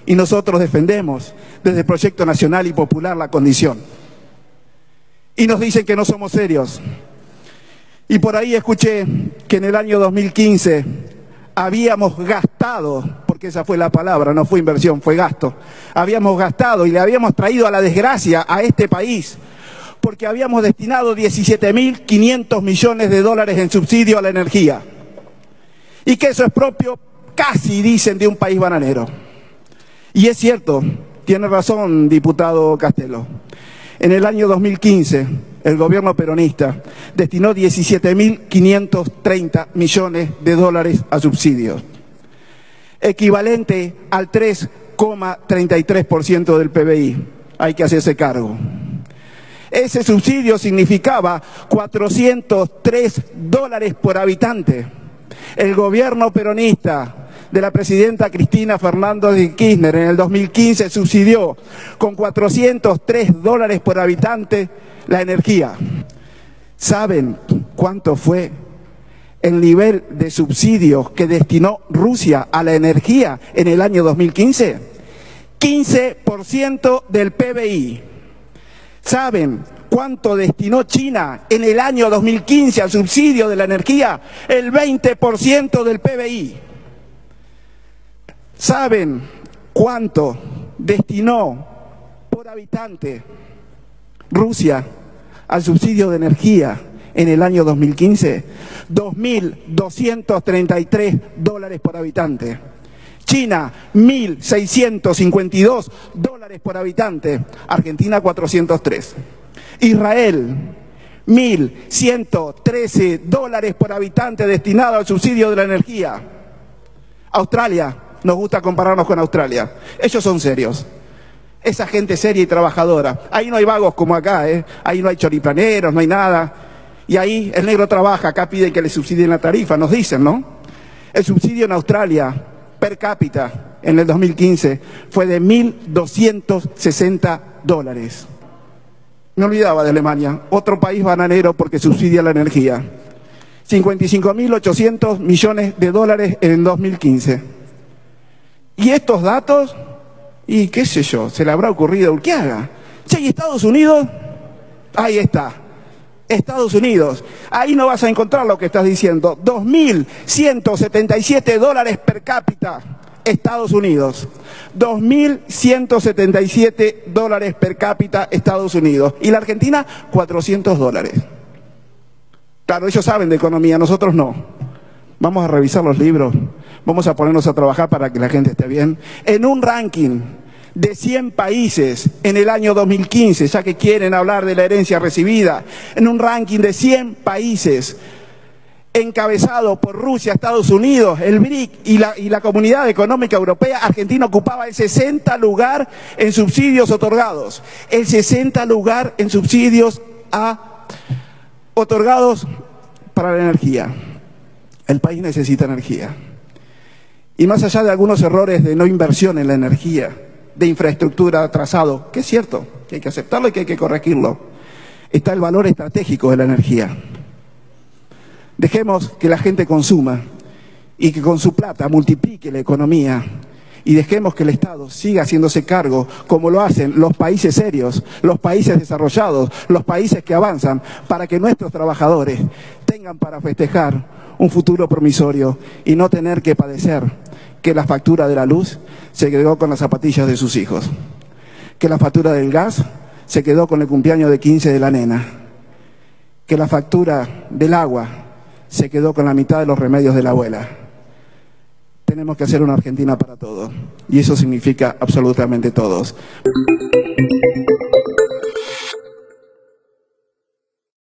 y nosotros defendemos desde el Proyecto Nacional y Popular la condición. Y nos dicen que no somos serios. Y por ahí escuché que en el año 2015 habíamos gastado, porque esa fue la palabra, no fue inversión, fue gasto. Habíamos gastado y le habíamos traído a la desgracia a este país, porque habíamos destinado 17.500 millones de dólares en subsidio a la energía. Y que eso es propio, casi dicen, de un país bananero. Y es cierto, tiene razón, diputado Castelo. En el año 2015, el gobierno peronista destinó 17.530 millones de dólares a subsidios, equivalente al 3,33% del PBI. Hay que hacerse cargo. Ese subsidio significaba 403 dólares por habitante. El gobierno peronista de la presidenta Cristina Fernández de Kirchner en el 2015 subsidió con 403 dólares por habitante la energía. ¿Saben cuánto fue el nivel de subsidios que destinó Rusia a la energía en el año 2015? 15% del PBI. ¿Saben cuánto destinó China en el año 2015 al subsidio de la energía? El 20% del PBI. ¿Saben cuánto destinó por habitante Rusia al subsidio de energía en el año 2015? 2.233 dólares por habitante. China, 1.652 dólares por habitante. Argentina, 403. Israel, 1.113 dólares por habitante destinado al subsidio de la energía. Australia, nos gusta compararnos con Australia. Ellos son serios. Esa gente seria y trabajadora. Ahí no hay vagos como acá, ¿eh? Ahí no hay choriplaneros, no hay nada. Y ahí el negro trabaja, acá piden que le subsidien la tarifa, nos dicen, ¿no? El subsidio en Australia, per cápita, en el 2015, fue de 1.260 dólares. Me olvidaba de Alemania, otro país bananero porque subsidia la energía. 55.800 millones de dólares en el 2015. Y estos datos, y qué sé yo, se le habrá ocurrido a Urquiaga. Che, ¿y Estados Unidos? Ahí está, Estados Unidos. Ahí no vas a encontrar lo que estás diciendo. 2.177 dólares per cápita, Estados Unidos. 2.177 dólares per cápita, Estados Unidos. Y la Argentina, 400 dólares. Claro, ellos saben de economía, nosotros no. Vamos a revisar los libros, vamos a ponernos a trabajar para que la gente esté bien. En un ranking de 100 países en el año 2015, ya que quieren hablar de la herencia recibida, en un ranking de 100 países encabezado por Rusia, Estados Unidos, el BRIC y la Comunidad Económica Europea, Argentina ocupaba el 60 lugar en subsidios otorgados. El 60 lugar en subsidios otorgados para la energía. El país necesita energía. Y más allá de algunos errores de no inversión en la energía, de infraestructura atrasado, que es cierto, que hay que aceptarlo y que hay que corregirlo, está el valor estratégico de la energía. Dejemos que la gente consuma y que con su plata multiplique la economía y dejemos que el Estado siga haciéndose cargo, como lo hacen los países serios, los países desarrollados, los países que avanzan, para que nuestros trabajadores tengan para festejar un futuro promisorio y no tener que padecer que la factura de la luz se quedó con las zapatillas de sus hijos, que la factura del gas se quedó con el cumpleaños de 15 de la nena, que la factura del agua se quedó con la mitad de los remedios de la abuela. Tenemos que hacer una Argentina para todos y eso significa absolutamente todos.